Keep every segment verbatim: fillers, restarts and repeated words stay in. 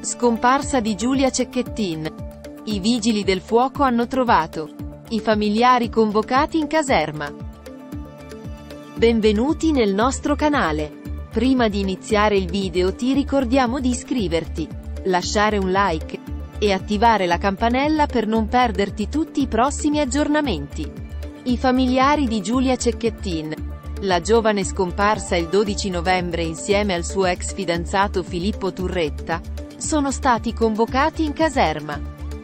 Scomparsa di Giulia Cecchettin. I vigili del fuoco hanno trovato i familiari convocati in caserma. Benvenuti nel nostro canale. Prima di iniziare il video ti ricordiamo di iscriverti, lasciare un like e attivare la campanella per non perderti tutti i prossimi aggiornamenti. I familiari di Giulia Cecchettin. La giovane scomparsa il dodici novembre insieme al suo ex fidanzato Filippo Turretta sono stati convocati in caserma.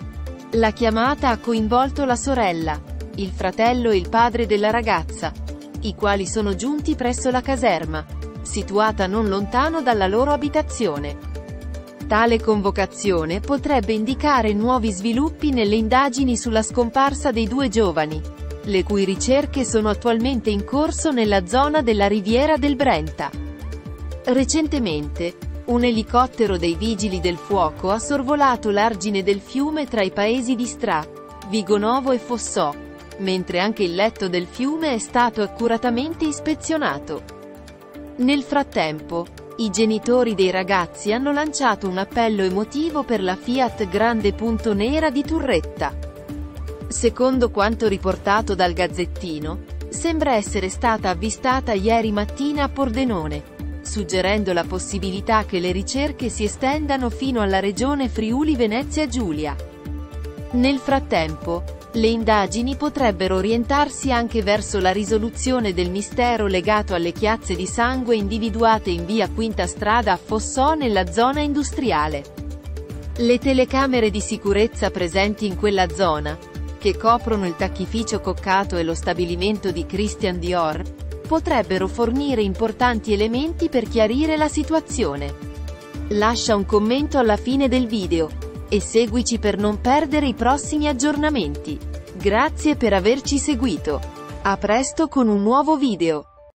La chiamata ha coinvolto la sorella, il fratello e il padre della ragazza, i quali sono giunti presso la caserma, situata non lontano dalla loro abitazione. Tale convocazione potrebbe indicare nuovi sviluppi nelle indagini sulla scomparsa dei due giovani, le cui ricerche sono attualmente in corso nella zona della Riviera del Brenta. Recentemente, un elicottero dei Vigili del Fuoco ha sorvolato l'argine del fiume tra i paesi di Stra, Vigonovo e Fossò, mentre anche il letto del fiume è stato accuratamente ispezionato. Nel frattempo, i genitori dei ragazzi hanno lanciato un appello emotivo per la Fiat Grande Punto Nera di Turretta. Secondo quanto riportato dal Gazzettino, sembra essere stata avvistata ieri mattina a Pordenone, suggerendo la possibilità che le ricerche si estendano fino alla regione Friuli Venezia Giulia. Nel frattempo, le indagini potrebbero orientarsi anche verso la risoluzione del mistero legato alle chiazze di sangue individuate in via Quinta Strada a Fossò nella zona industriale. Le telecamere di sicurezza presenti in quella zona, che coprono il tacchificio Coccato e lo stabilimento di Christian Dior, potrebbero fornire importanti elementi per chiarire la situazione. Lascia un commento alla fine del video e seguici per non perdere i prossimi aggiornamenti. Grazie per averci seguito. A presto con un nuovo video.